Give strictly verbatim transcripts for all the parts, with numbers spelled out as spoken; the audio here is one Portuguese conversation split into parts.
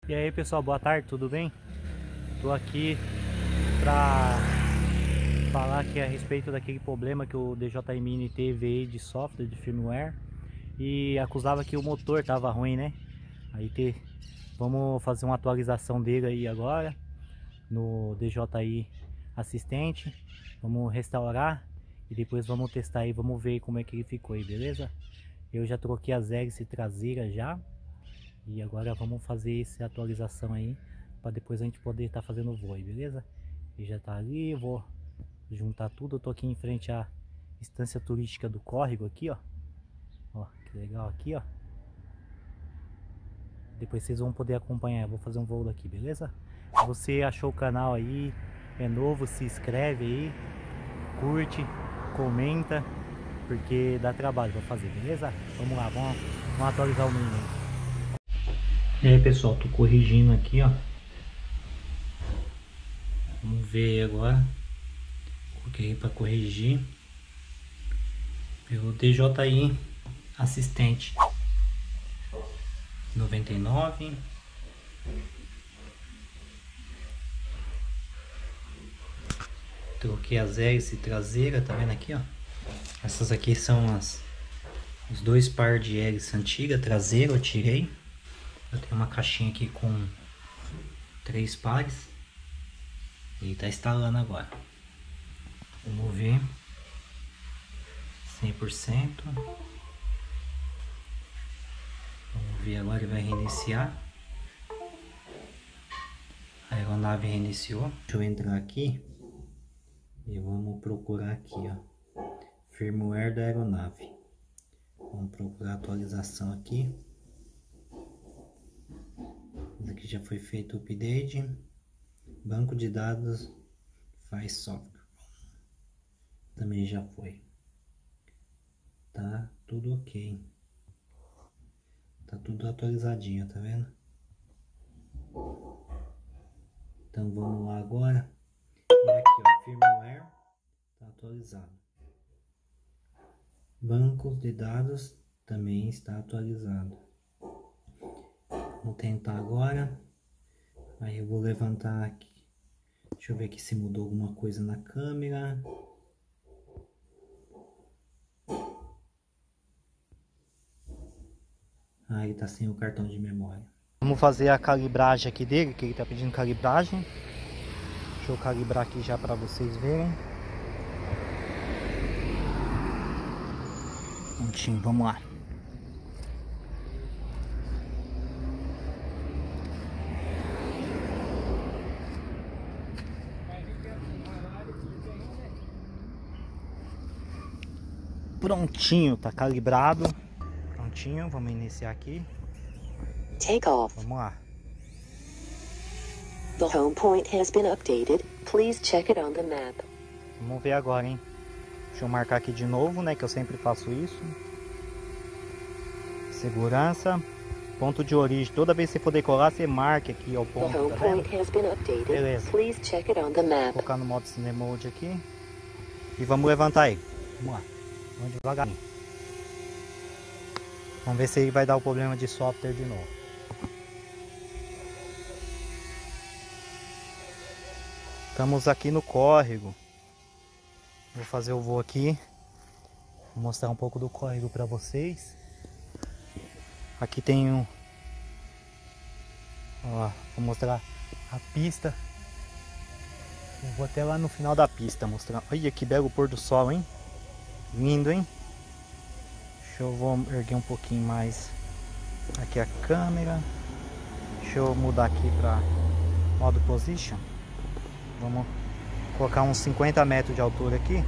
E aí pessoal, boa tarde, tudo bem? Tô aqui pra falar aqui a respeito daquele problema que o D J I Mini teve aí de software, de firmware, e acusava que o motor tava ruim, né? Aí te... vamos fazer uma atualização dele aí agora no D J I Assistente. Vamos restaurar e depois vamos testar aí, vamos ver como é que ele ficou aí, beleza? Eu já troquei as hélices traseiras já. E agora vamos fazer essa atualização aí, para depois a gente poder estar tá fazendo o voo aí, beleza? E já tá ali, eu vou juntar tudo. Eu tô aqui em frente à estância turística do Córrego aqui, ó. Ó, que legal aqui, ó. Depois vocês vão poder acompanhar, eu vou fazer um voo daqui, beleza? Se você achou o canal aí, é novo, se inscreve aí, curte, comenta, porque dá trabalho pra fazer, beleza? Vamos lá, vamos, vamos atualizar o menino aí. E aí pessoal, tô corrigindo aqui, ó. Vamos ver agora. Coloquei para corrigir pelo D J I Assistente noventa e nove. Troquei as hélices traseira, tá vendo aqui, ó? Essas aqui são as os dois par de hélice antiga traseira, eu tirei. Eu tenho uma caixinha aqui com três pares e tá instalando agora. Vamos ver cem por cento. Vamos ver agora, ele vai reiniciar. A aeronave reiniciou. Deixa eu entrar aqui e vamos procurar aqui, ó, firmware da aeronave. Vamos procurar a atualização aqui. Isso aqui já foi feito o update. Banco de dados faz software. Também já foi. Tá tudo ok. Tá tudo atualizadinho, tá vendo? Então vamos lá agora. E aqui, ó, firmware tá atualizado. Banco de dados também está atualizado. Vou tentar agora. Aí eu vou levantar aqui. Deixa eu ver aqui se mudou alguma coisa na câmera. Aí tá sem o cartão de memória. Vamos fazer a calibragem aqui dele, que ele tá pedindo calibragem. Deixa eu calibrar aqui já para vocês verem. Prontinho, vamos lá. Prontinho, tá calibrado. Prontinho, vamos iniciar aqui. Take off. Vamos lá. The home point has been updated. Please check it on the map. Vamos ver agora, hein? Deixa eu marcar aqui de novo, né? Que eu sempre faço isso. Segurança. Ponto de origem. Toda vez que você for decolar, você marca aqui ó, o ponto. The home tá point vendo? has been updated. Beleza. Please check it on the map. Vou colocar no modo Cine Mode aqui. E vamos levantar ele. Vamos lá. Vamos devagarinho. Vamos ver se ele vai dar o problema de software de novo. Estamos aqui no córrego. Vou fazer o voo aqui. Vou mostrar um pouco do córrego para vocês. Aqui tem um... Ó, vou mostrar a pista. Eu vou até lá no final da pista mostrar. Olha que belo pôr do sol, hein? Lindo, hein? Deixa eu vou erguer um pouquinho mais aqui a câmera. Deixa eu mudar aqui para modo position. Vamos colocar uns cinquenta metros de altura aqui.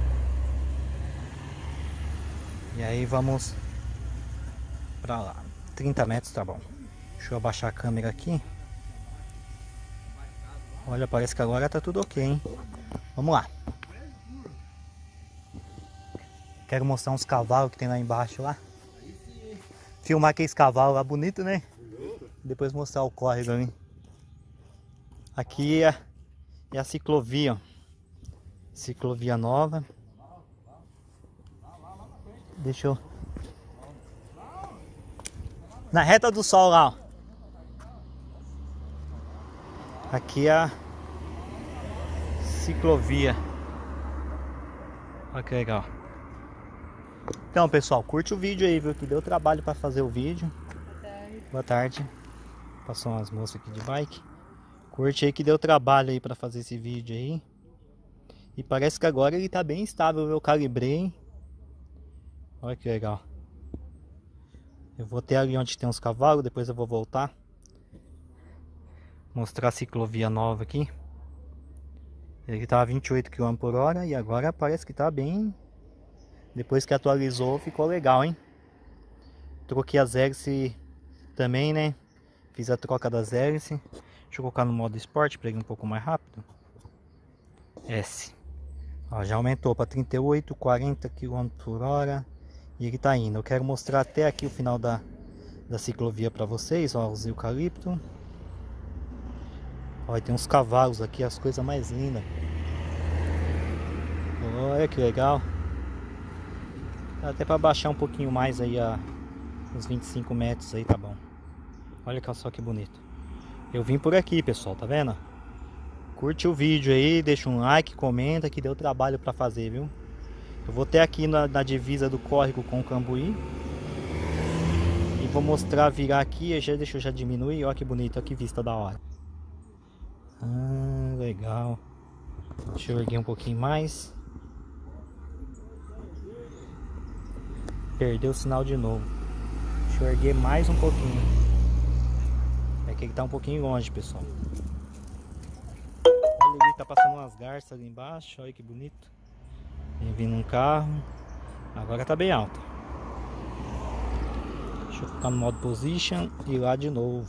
E aí vamos para lá. trinta metros tá bom. Deixa eu abaixar a câmera aqui. Olha, parece que agora tá tudo ok, hein? Vamos lá. Quero mostrar uns cavalos que tem lá embaixo lá. Filmar aqueles cavalos lá, bonito, né? Depois mostrar o córrego ali. Aqui é, é a ciclovia, ó. Ciclovia nova. Deixa eu... Na reta do sol lá, ó. Aqui é a ciclovia. Olha que legal. Então, pessoal, curte o vídeo aí, viu? Que deu trabalho para fazer o vídeo. Boa tarde. Boa tarde. Passou umas moças aqui de bike. Curte aí que deu trabalho aí para fazer esse vídeo aí. E parece que agora ele tá bem estável, eu calibrei. Olha que legal. Eu vou até ali onde tem uns cavalos, depois eu vou voltar. Mostrar a ciclovia nova aqui. Ele tava vinte e oito quilômetros por hora e agora parece que tá bem. Depois que atualizou ficou legal, hein? Troquei as hélices também, né? Fiz a troca das hélices. Deixa eu colocar no modo esporte para ele um pouco mais rápido. S. Ó, já aumentou para trinta e oito, quarenta quilômetros por hora. E ele tá indo. Eu quero mostrar até aqui o final da, da ciclovia para vocês. Ó, os eucalipto. Ó, tem uns cavalos aqui, as coisas mais lindas. Olha que legal. Dá até para baixar um pouquinho mais aí a uns vinte e cinco metros aí, tá bom. Olha só que bonito. Eu vim por aqui, pessoal, tá vendo? Curte o vídeo aí, deixa um like, comenta que deu trabalho para fazer, viu? Eu vou até aqui na, na divisa do córrego com o Cambuí. E vou mostrar, virar aqui, já, deixa eu já diminuir, olha que bonito, olha que vista da hora. Ah, legal. Deixa eu erguer um pouquinho mais. Perdeu o sinal de novo. Deixa eu erguer mais um pouquinho. É que ele tá um pouquinho longe, pessoal. Olha ali, tá passando umas garças ali embaixo. Olha que bonito. Vem vindo um carro. Agora tá bem alto. Deixa eu ficar no modo position e lá de novo.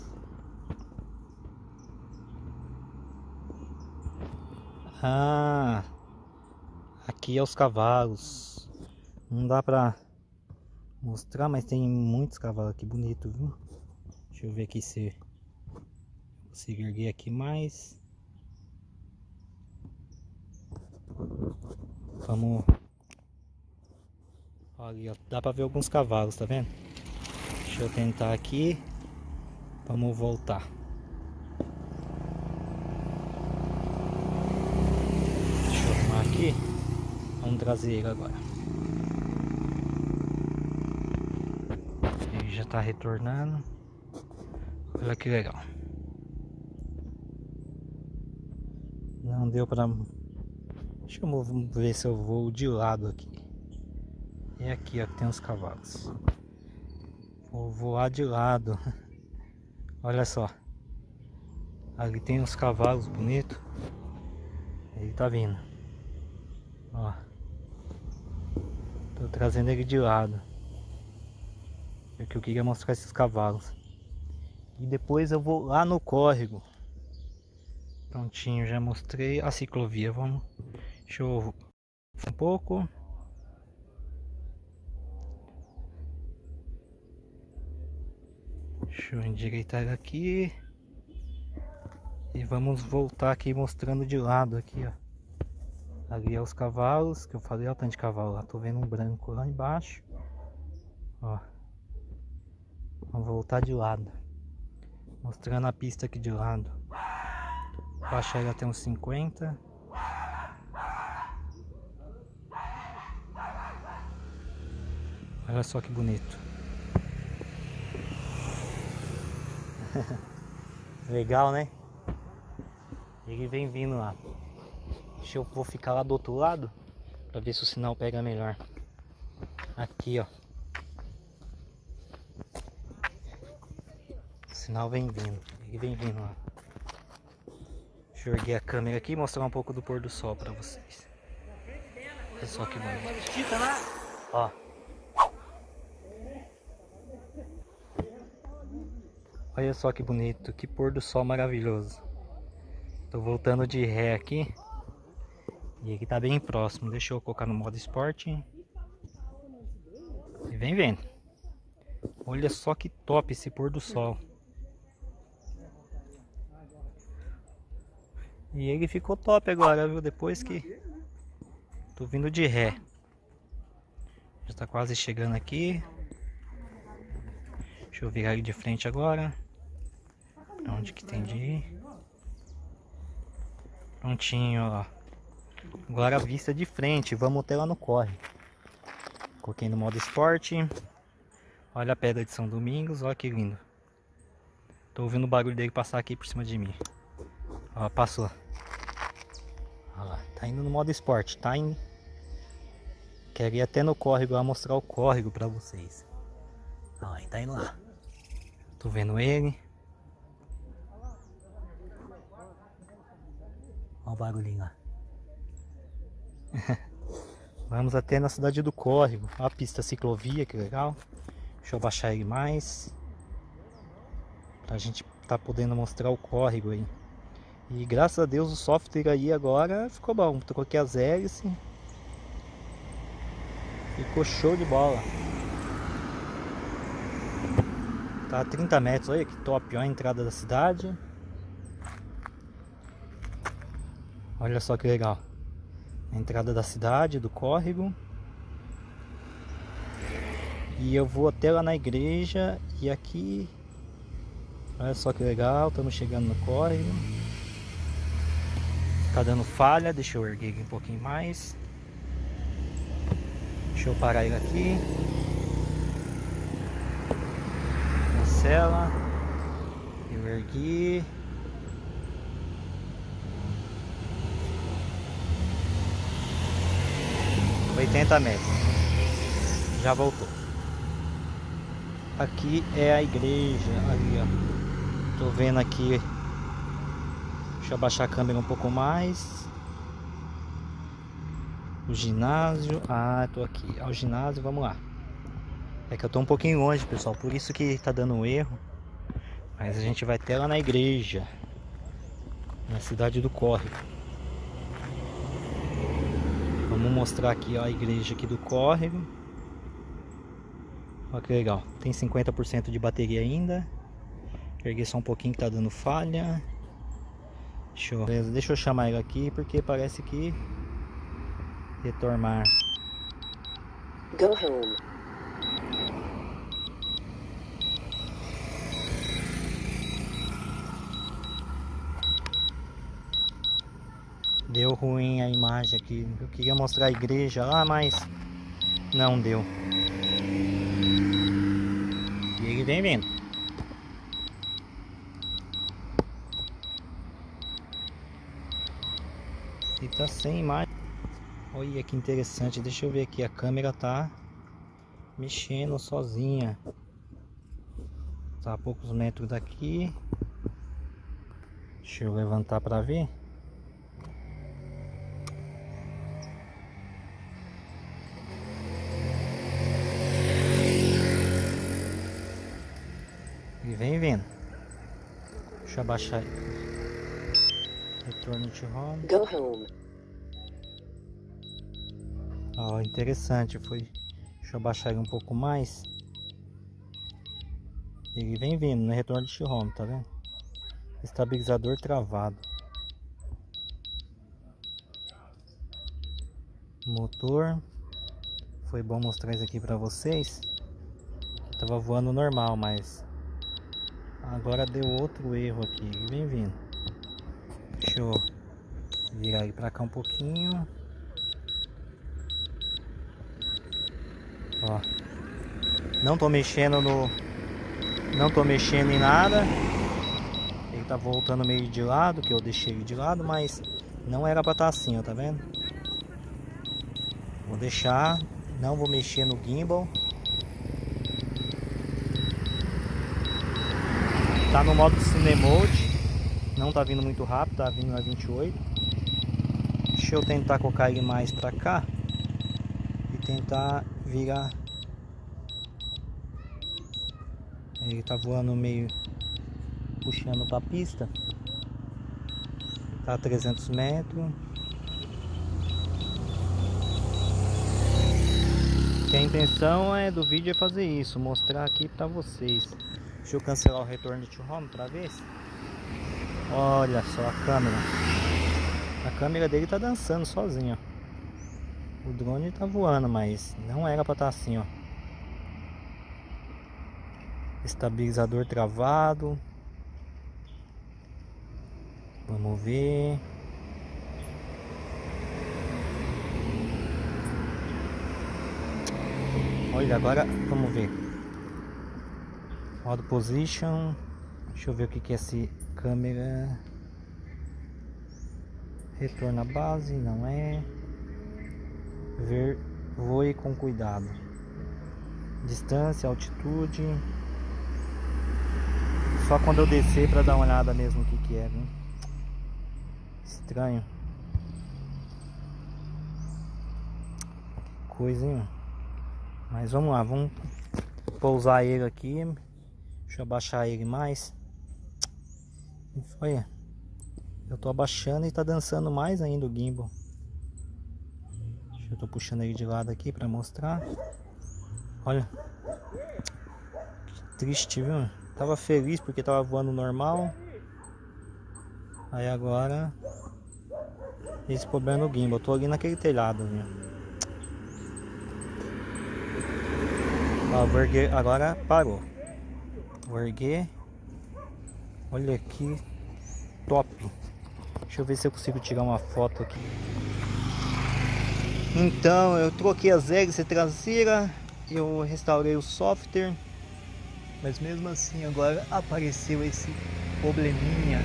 Ah, aqui é os cavalos. Não dá pra mostrar, mas tem muitos cavalos aqui, bonito, viu? Deixa eu ver aqui se consigo erguer aqui mais. Vamos. Olha, dá pra ver alguns cavalos, tá vendo? Deixa eu tentar aqui. Vamos voltar. Deixa eu arrumar aqui. Vamos trazer ele agora. Ele já tá retornando. Olha que legal. Não deu pra... Deixa eu ver se eu vou de lado aqui. É aqui, ó, que tem os cavalos. Vou voar de lado. Olha só. Ali tem uns cavalos bonitos. Ele tá vindo. Ó. Tô trazendo ele de lado. Porque eu queria mostrar esses cavalos. E depois eu vou lá no córrego. Prontinho, já mostrei a ciclovia. Vamos. Deixa eu um pouco. Deixa eu endireitar aqui. E vamos voltar aqui mostrando de lado aqui, ó. Ali é os cavalos, que eu falei, ó, o tanto de cavalo lá. Tô vendo um branco lá embaixo. Ó. Vamos voltar de lado. Mostrando a pista aqui de lado. Vou achar ele até uns cinquenta. Olha só que bonito. Legal, né? Ele vem vindo lá. Deixa eu vou ficar lá do outro lado para ver se o sinal pega melhor. Aqui, ó. O sinal vem vindo. Ele vem vindo lá. Deixa eu erguer a câmera aqui e mostrar um pouco do pôr do sol para vocês. Olha só que bonito. Ó. Olha só que bonito, que pôr do sol maravilhoso. Tô voltando de ré aqui. E aqui tá bem próximo. Deixa eu colocar no modo esporte. E vem vendo. Olha só que top esse pôr do sol. E ele ficou top agora, viu? Depois que... Tô vindo de ré. Já tá quase chegando aqui. Deixa eu virar ele de frente agora. Pra onde que tem de ir? Prontinho, ó. Agora a vista de frente, vamos até lá no corre. Coloquei no modo esporte. Olha a pedra de São Domingos, olha que lindo. Tô ouvindo o barulho dele passar aqui por cima de mim. Ó, passou. Olha lá, tá indo no modo esporte, tá indo. Quero ir até no córrego lá mostrar o córrego pra vocês. Olha lá, tá indo lá. Tô vendo ele. Olha o barulhinho lá. Vamos até na cidade do córrego. Olha a pista ciclovia, que legal. Deixa eu baixar ele mais. Pra gente tá podendo mostrar o córrego aí. E graças a Deus o software aí agora ficou bom. Troquei as hélices. Ficou show de bola. Tá a trinta metros, olha que top. Olha a entrada da cidade. Olha só que legal. A entrada da cidade, do córrego. E eu vou até lá na igreja. E aqui, olha só que legal, estamos chegando no córrego. Tá dando falha, deixa eu erguer ele um pouquinho mais. Deixa eu parar ele aqui. Cancela. Eu ergui. oitenta metros. Já voltou. Aqui é a igreja. Ali, ó. Tô vendo aqui. Deixa eu abaixar a câmera um pouco mais. O ginásio. Ah, tô aqui. Ao ginásio, vamos lá. É que eu tô um pouquinho longe, pessoal. Por isso que tá dando um erro. Mas a gente vai até lá na igreja. Na cidade do córrego. Vamos mostrar aqui ó, a igreja aqui do córrego. Olha que legal. Tem cinquenta por cento de bateria ainda. Peguei só um pouquinho que tá dando falha. Deixa eu, beleza, deixa eu chamar ele aqui porque parece que retornar. Go home. Deu ruim a imagem aqui. Eu queria mostrar a igreja lá, mas não deu. E ele vem vindo. E tá sem imagem. Olha que interessante. Deixa eu ver aqui. A câmera tá mexendo sozinha. Tá a poucos metros daqui. Deixa eu levantar para ver. E vem vindo. Deixa eu abaixar aí. Retorno to home. Go home. Ó, interessante. Foi. Deixa eu abaixar ele um pouco mais. Ele vem vindo, no retorno de home, tá vendo? Estabilizador travado. Motor. Foi bom mostrar isso aqui pra vocês. Tava voando normal, mas agora deu outro erro aqui. Ele vem vindo. Deixa eu virar ele pra cá um pouquinho. Ó. Não tô mexendo no... Não tô mexendo em nada. Ele tá voltando meio de lado, que eu deixei ele de lado, mas não era pra estar assim, ó, tá vendo? Vou deixar. Não vou mexer no gimbal. Tá no modo Cine Mode. Não tá vindo muito rápido, tá vindo a vinte e oito. Deixa eu tentar colocar ele mais pra cá. E tentar virar. Ele tá voando meio puxando pra pista. Tá a trezentos metros. Que a intenção é do vídeo é fazer isso, mostrar aqui pra vocês. Deixa eu cancelar o retorno to home pra ver se... Olha só a câmera. A câmera dele tá dançando sozinho, ó. O drone tá voando, mas não era pra estar assim, ó. Estabilizador travado. Vamos ver. Olha, agora vamos ver. Modo position. Deixa eu ver o que que é esse câmera. Retorno à base, não é. Ver, voe com cuidado. Distância, altitude. Só quando eu descer para dar uma olhada mesmo o que que é, viu? Estranho. Que coisa, hein? Mas vamos lá, vamos pousar ele aqui. Deixa eu abaixar ele mais. Olha, eu tô abaixando e tá dançando mais ainda o gimbal. Deixa eu tô puxando ele de lado aqui para mostrar. Olha, que triste, viu? Tava feliz porque tava voando normal. Aí agora esse problema no gimbal. Eu tô ali naquele telhado, viu? Ó, vou erguer, agora parou. Vou erguer. Olha que top. Deixa eu ver se eu consigo tirar uma foto aqui. Então eu troquei as hélices traseiras, eu restaurei o software, mas mesmo assim agora apareceu esse probleminha.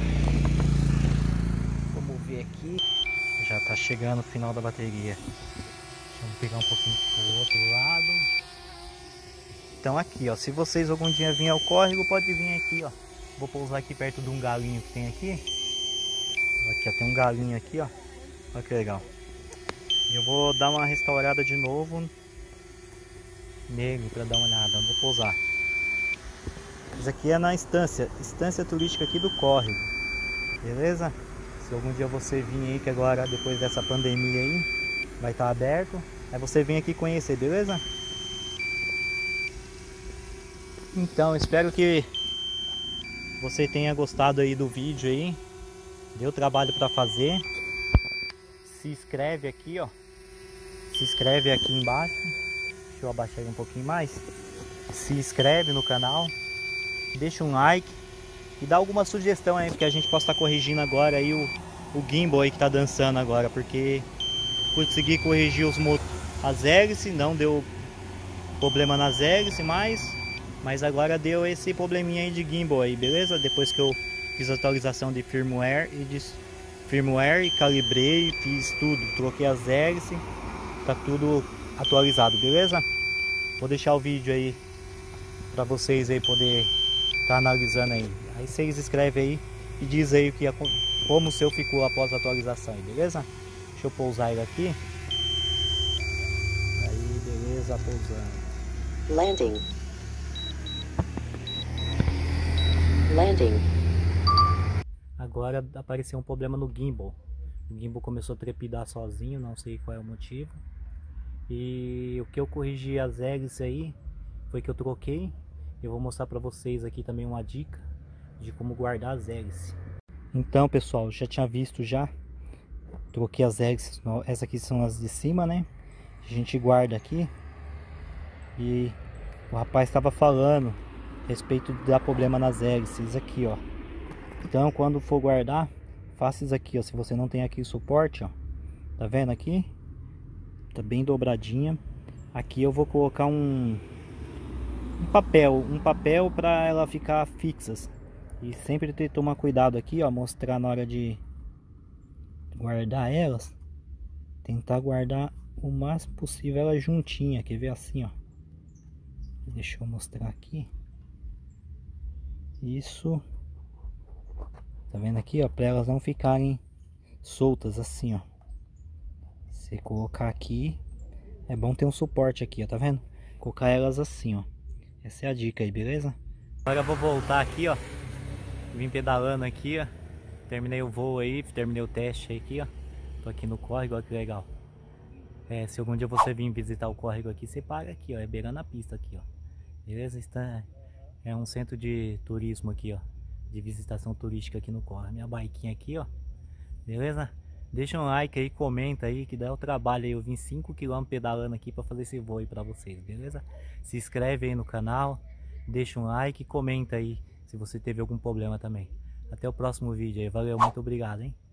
Vamos ver aqui. Já tá chegando o final da bateria. Deixa eu pegar um pouquinho pro outro lado. Então aqui, ó, se vocês algum dia virem ao córrego, pode vir aqui, ó. Vou pousar aqui perto de um galinho que tem aqui. Aqui, ó, tem um galinho aqui, ó. Olha que legal. Eu vou dar uma restaurada de novo nele para dar uma olhada. Vou pousar. Isso aqui é na estância, estância turística aqui do córrego. Beleza? Se algum dia você vir aí, que agora depois dessa pandemia aí vai estar aberto, aí você vem aqui conhecer, beleza? Então, espero que você tenha gostado aí do vídeo aí. Deu trabalho para fazer. Se inscreve aqui, ó. Se inscreve aqui embaixo. Deixa eu abaixar ele um pouquinho mais. Se inscreve no canal. Deixa um like. E dá alguma sugestão aí, porque a gente possa estar corrigindo agora aí o, o gimbal aí que tá dançando agora. Porque consegui corrigir os mot as hélices, não deu problema nas hélices, mas... Mas agora deu esse probleminha aí de gimbal aí, beleza? Depois que eu fiz a atualização de firmware e de firmware e calibrei, fiz tudo, troquei as hélices, tá tudo atualizado, beleza? Vou deixar o vídeo aí para vocês aí poder tá analisando aí. Aí vocês escrevem aí e diz aí o que como o seu ficou após a atualização aí, beleza? Deixa eu pousar ele aqui. Aí, beleza, pousando. Landing. Landing. Agora apareceu um problema no gimbal. O gimbal começou a trepidar sozinho, não sei qual é o motivo. E o que eu corrigi as hélices aí foi que eu troquei. Eu vou mostrar para vocês aqui também uma dica de como guardar as hélices. Então, pessoal, já tinha visto já. Troquei as hélices. Essas aqui são as de cima, né? A gente guarda aqui. E o rapaz estava falando a respeito de dar problema nas hélices aqui, ó. Então, quando for guardar, faça isso aqui, ó. Se você não tem aqui o suporte, ó, tá vendo aqui? Tá bem dobradinha. Aqui eu vou colocar um, um papel, um papel para ela ficar fixas. E sempre ter que tomar cuidado aqui, ó, mostrar na hora de guardar elas. Tentar guardar o máximo possível ela juntinha, quer ver assim, ó. Deixa eu mostrar aqui. Isso. Tá vendo aqui, ó, para elas não ficarem soltas assim, ó. Se colocar aqui, é bom ter um suporte aqui, ó, tá vendo? Colocar elas assim, ó. Essa é a dica aí, beleza? Agora eu vou voltar aqui, ó. Vim pedalando aqui, ó. Terminei o voo aí, terminei o teste aqui, ó. Tô aqui no córrego, olha que legal. É, se algum dia você vir visitar o córrego aqui, você paga aqui, ó. É beirando a pista aqui, ó. Beleza? Está, é um centro de turismo aqui, ó. De visitação turística aqui no córrego. Minha biquinha aqui, ó. Beleza? Deixa um like aí, comenta aí, que dá o trabalho aí. Eu vim cinco quilômetros pedalando aqui para fazer esse voo aí para vocês, beleza? Se inscreve aí no canal, deixa um like e comenta aí se você teve algum problema também. Até o próximo vídeo aí. Valeu, muito obrigado, hein?